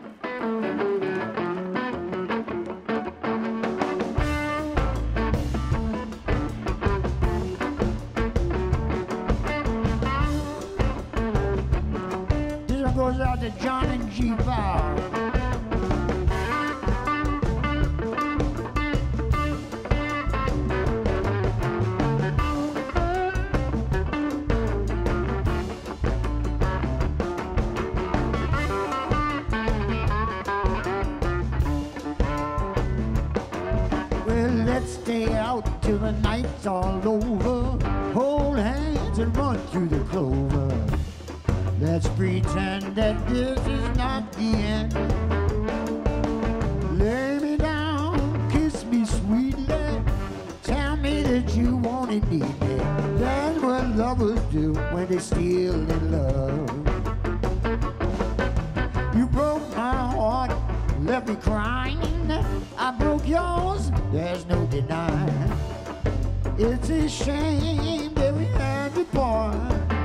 This one goes out to John and G. Bar. Let's stay out till the night's all over. Hold hands and run through the clover. Let's pretend that this is not the end. Lay me down, kiss me sweetly. Tell me that you want and need me. That's what lovers do when they're still in love. You broke my heart, left me crying. I broke yours, there's no denying. It's a shame that we had to part.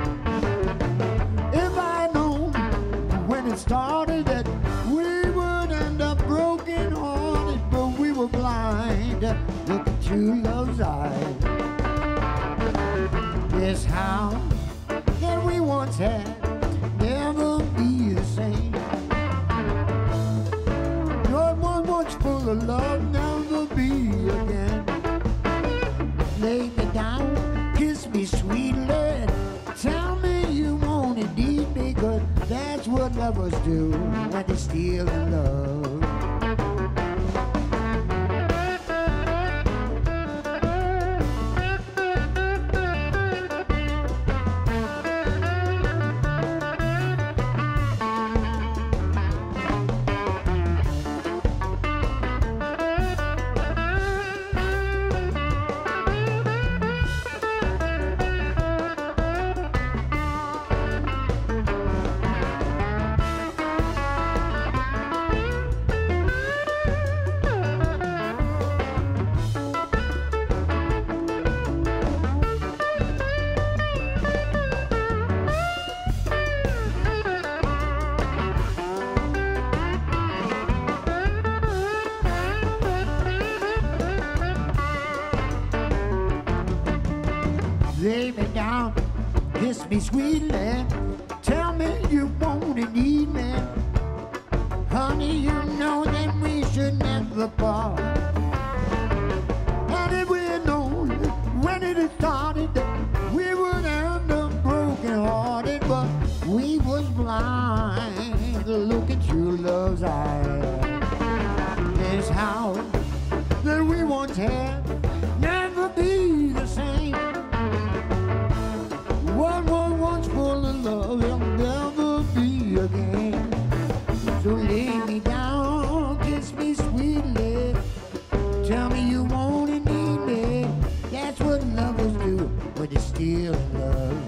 If I'd known when it started that we would end up broken hearted, but we were blind. Look at true love's eyes. This house that we once had never be the same. Full of love, never be again. Lay me down, kiss me sweetly. Tell me you want and need me, 'cause that's what lovers do when they're still in love. Lay me down, kiss me sweetly. Tell me you want and need me. Honey, you know that we should never part. And if we'd known when it had started we would end up broken hearted, but we was blind to look at true love's eyes. This house that we once had never be the same. What was once full of love, it'll never be again. So lay me down, kiss me sweetly. Tell me you want and need me. That's what lovers do when they're still in love.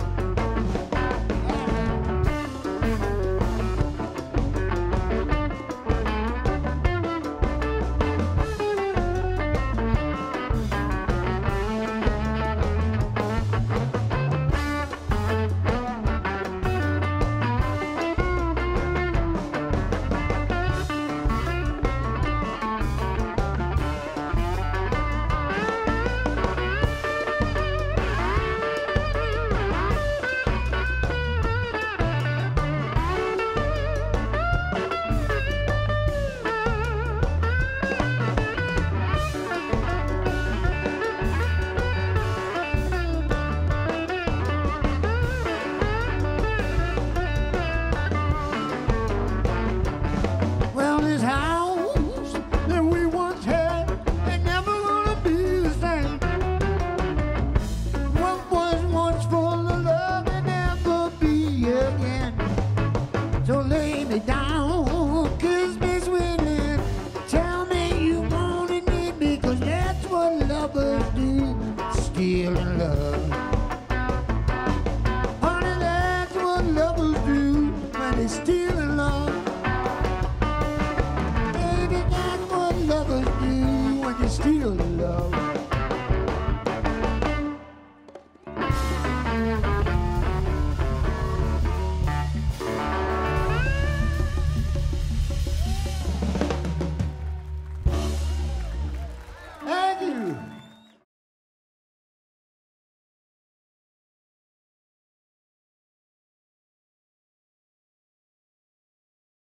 So lay me down, kiss me sweetly. Tell me you want and need me, 'cause that's what lovers do, still in love. Honey, that's what lovers do when they're still in love. Baby, that's what lovers do when they're still in love.